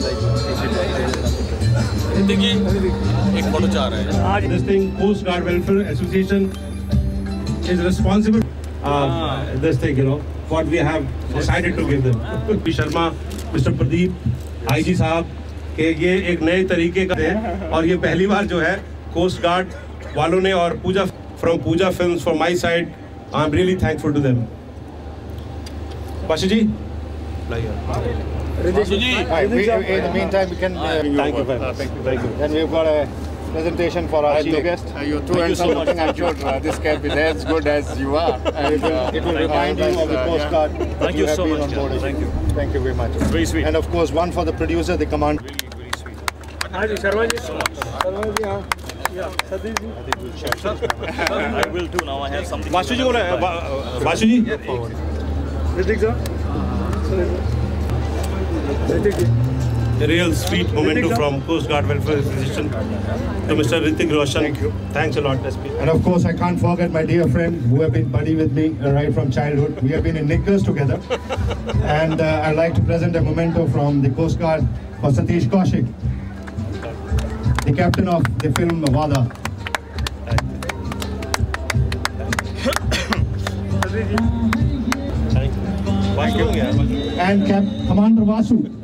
एक फोटो चाह रहा है आज। This thing, Coast Guard Welfare Association is responsible. This thing, you know, what we have decided to give them. Sharma, Mr. Pradeep, IG साहब के ये एक नए तरीके का है और ये पहली बार जो है Coast Guard वालों ने और पूजा from Pooja Films from my side, I'm really thankful to them. Pashu ji, In the meantime, we can. thank you very much. Thank you. Then we've got a presentation for our chief guest. You're too handsome looking. I'm sure this can be as good as you are. And it will remind you of the postcard. Thank you so much. Thank you. Thank you very much. Very sweet. And of course, one for the producer, the command. Very sweet. Sharma ji, yeah, Satish ji. I will too. Now I have something. Pashu ji, Pashu ji. Hrithik sir. Hrithik ji. A real sweet memento from Coast Guard Welfare Association to Mr. Hrithik Roshan. Thank you. Thanks a lot, SP. And of course, I can't forget my dear friend who have been buddy with me right from childhood. We have been in knickers together. And I'd like to present a memento from the Coast Guard for Satish Kaushik, the captain of the film Vaada. Thank you. And Commander Vasu.